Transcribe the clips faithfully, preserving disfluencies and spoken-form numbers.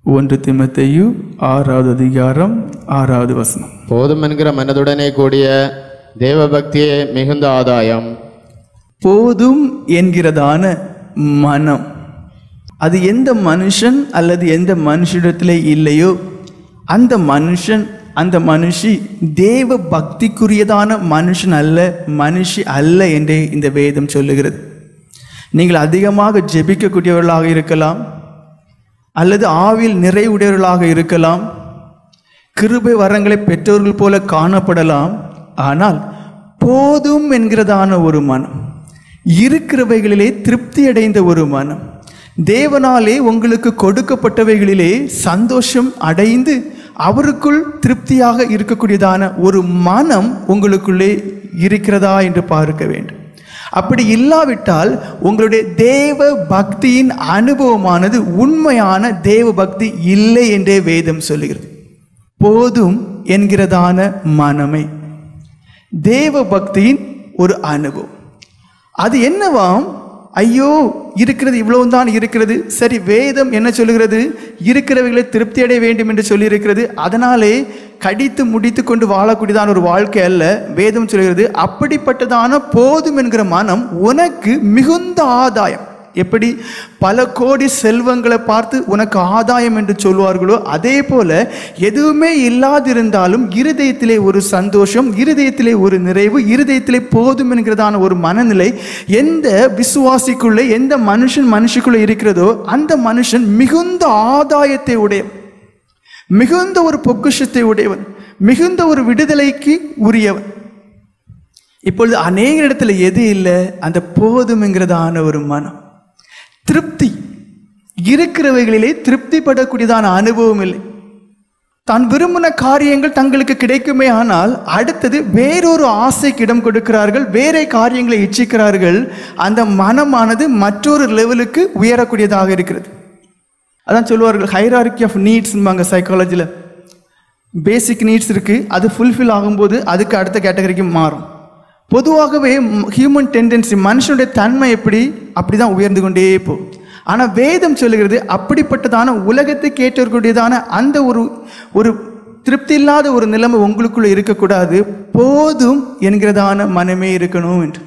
ஒன்று தீமோத்தேயு ஆறாவது அதிகாரம் ஆறாவது வசனம். போதும் என்கிற மனதுடனே கூடிய தேவ பக்தியே மிகுந்த ஆதாயம். போதும் என்கிறதான மனம், அது எந்த மனுஷன் அல்லது எந்த மனுஷனிடத்திலே இல்லையோ அந்த மனுஷன் அந்த மனுஷி தேவ பக்திக்குரியதான மனுஷன் அல்ல, மனுஷி அல்ல என்றே இந்த வேதம் சொல்லுகிறது. நீங்கள் அதிகமாக ஜெபிக்கக்கூடியவர்களாக இருக்கலாம், அல்லது ஆவில் நிறைவுடையவர்களாக இருக்கலாம், கிருபை வரங்களை பெற்றவர்கள் போல காணப்படலாம். ஆனால் போதும் என்கிறதான ஒரு மனம், இருக்கிறவைகளிலே திருப்தி அடைந்த ஒரு மனம், தேவனாலே உங்களுக்கு கொடுக்கப்பட்டவைகளிலே சந்தோஷம் அடைந்து அவருக்குள் திருப்தியாக இருக்கக்கூடியதான ஒரு மனம் உங்களுக்குள்ளே இருக்கிறதா என்று பார்க்க வேண்டும். அப்படி இல்லாவிட்டால் உங்களுடைய தேவ பக்தியின் அனுபவமானது உண்மையான தேவ பக்தி இல்லை என்றே வேதம் சொல்லுகிறது. போதும் என்கிறதான மனமே தேவ பக்தியின் ஒரு அனுபவம். அது என்னவாம்? ஐயோ, இருக்கிறது இவ்வளவுதான் இருக்கிறது, சரி, வேதம் என்ன சொல்லுகிறது? இருக்கிறவர்களை திருப்தி அடைய வேண்டும் என்று சொல்லியிருக்கிறது, அதனாலே கடித்து முடித்து கொண்டு வாழக்கூடியதான ஒரு வாழ்க்கை அல்ல. வேதம் சொல்லுகிறது அப்படிப்பட்டதான போதும் என்கிற மனம் உனக்கு மிகுந்த ஆதாயம். எப்படி பல கோடி செல்வங்களை பார்த்து உனக்கு ஆதாயம் என்று சொல்வார்களோ, அதே போல எதுவுமே இல்லாதிருந்தாலும் இருதயத்திலே ஒரு சந்தோஷம், இருதயத்திலே ஒரு நிறைவு, இருதயத்திலே போதும் என்கிறதான ஒரு மனநிலை எந்த விசுவாசிக்குள்ளே, எந்த மனுஷன் மனுஷிக்குள்ளே இருக்கிறதோ அந்த மனுஷன் மிகுந்த ஆதாயத்தை உடையவன், மிகுந்த ஒரு பொக்கிஷத்தை உடையவன், மிகுந்த ஒரு விடுதலைக்கு உரியவன். இப்பொழுது அநேக இடத்துல எது இல்லை? அந்த போதும் என்கிறதான ஒரு மனம், திருப்தி, இருக்கிறவைகளிலே திருப்திப்படக்கூடியதான அனுபவம் இல்லை. தான் விரும்பின காரியங்கள் தங்களுக்கு கிடைக்குமே, ஆனால் அடுத்தது வேறொரு ஆசைக்கு இடம் கொடுக்கிறார்கள், வேற காரியங்களை இச்சிக்கிறார்கள். அந்த மனமானது மற்றொரு லெவலுக்கு உயரக்கூடியதாக இருக்கிறது. அதான் சொல்லுவார்கள் ஹைரார்கி ஆஃப் நீட்ஸ்பாங்க சைக்காலஜியில். பேசிக் நீட்ஸ் இருக்குது, அது ஃபுல்ஃபில் ஆகும்போது அதுக்கு அடுத்த கேட்டகரிக்கு மாறும். பொதுவாகவே ஹியூமன் டெண்டன்சி, மனுஷனுடைய தன்மை எப்படி அப்படி தான் உயர்ந்து கொண்டே போகும். ஆனால் வேதம் சொல்லுகிறது அப்படிப்பட்டதான உலகத்துக்கு ஏற்றக்கூடியதான அந்த ஒரு ஒரு திருப்தி இல்லாத ஒரு நிலைமை உங்களுக்குள்ள இருக்கக்கூடாது. போதும் என்கிறதான மனமே இருக்கணும் என்று.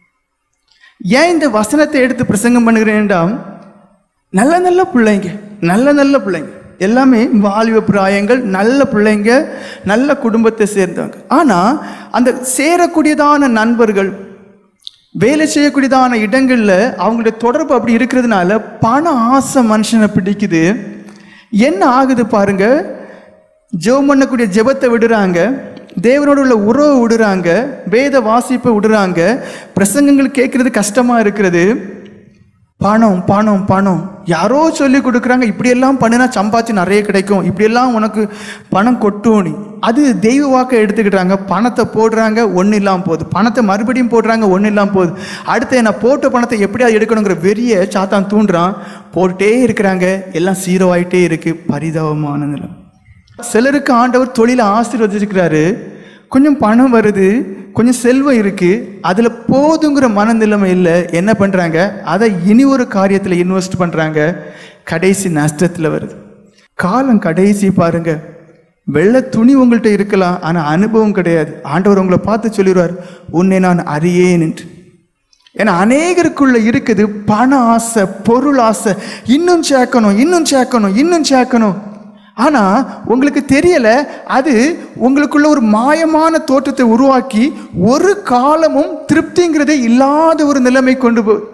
ஏன் இந்த வசனத்தை எடுத்து பிரசங்கம் பண்ணுகிறேன்டா, நல்ல நல்ல பிள்ளைங்க, நல்ல நல்ல பிள்ளைங்க எல்லாமே வாலிப பிராயங்கள், நல்ல பிள்ளைங்க, நல்ல குடும்பத்தை சேர்ந்தவங்க. ஆனால் அந்த சேரக்கூடியதான நண்பர்கள், வேலை செய்யக்கூடியதான இடங்களில் அவங்களுடைய தொடர்பு அப்படி இருக்கிறதுனால பண ஆசை மனுஷனை பிடிக்குது. என்ன ஆகுது பாருங்க, ஜெபம் பண்ணக்கூடிய ஜெபத்தை விடுறாங்க, தேவனோடு உள்ள உறவை விடுறாங்க, வேத வாசிப்பை விடுறாங்க, பிரசங்கங்கள் கேட்கறது கஷ்டமா இருக்கிறது. பணம் பணம் பணம் யாரோ சொல்லி கொடுக்குறாங்க, இப்படியெல்லாம் பண்ணினா சம்பாதிச்சு நிறைய கிடைக்கும், இப்படியெல்லாம் உனக்கு பணம் கொட்டோனி, அது தெய்வ வாக்கை எடுத்துக்கிட்டாங்க. பணத்தை போடுறாங்க, ஒன்றும் இல்லாமல் போகுது, பணத்தை மறுபடியும் போடுறாங்க, ஒன்றும் இல்லாமல் போகுது. அடுத்து என்ன போட்ட பணத்தை எப்படியாவது எடுக்கணுங்கிற வெறிய சாத்தான் தூண்டுறான், போட்டே இருக்கிறாங்க, எல்லாம் சீரோ ஆகிட்டே இருக்கு. பரிதாபமான நிலம். சிலருக்கு ஆண்டவர் தொழிலை ஆசீர்வதிச்சிருக்கிறாரு, கொஞ்சம் பணம் வருது, கொஞ்சம் செல்வம் இருக்குது, அதில் போதுங்கிற மனநிலைமை இல்லை. என்ன பண்ணுறாங்க? அதை இனி ஒரு காரியத்தில் இன்வெஸ்ட் பண்ணுறாங்க, கடைசி நஷ்டத்தில் வருது. காலம் கடைசி பாருங்க. வெள்ளை துணி உங்கள்கிட்ட இருக்கலாம், ஆனால் அனுபவம் கிடையாது. ஆண்டவர் உங்களை பார்த்து சொல்லிடுவார், உன்னை நான் அறியேன் என்று. ஏன்னா அநேகருக்குள்ள இருக்குது பண ஆசை, பொருள் ஆசை, இன்னும் சேர்க்கணும், இன்னும் சேர்க்கணும், இன்னும் சேர்க்கணும். ஆனால் உங்களுக்கு தெரியலை, அது உங்களுக்குள்ள ஒரு மாயமான தோற்றத்தை உருவாக்கி ஒரு காலமும் திருப்திங்கிறதே இல்லாத ஒரு நிலைமை கொண்டு போகுது.